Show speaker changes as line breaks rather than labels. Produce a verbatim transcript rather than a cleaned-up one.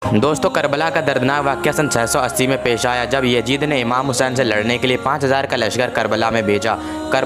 दोस्तों, करबला का दर्दनाक वाक़या सन छह सौ अस्सी में पेश आया, जब यजीद ने इमाम हुसैन से लड़ने के लिए पाँच हज़ार का लश्कर करबला में भेजा।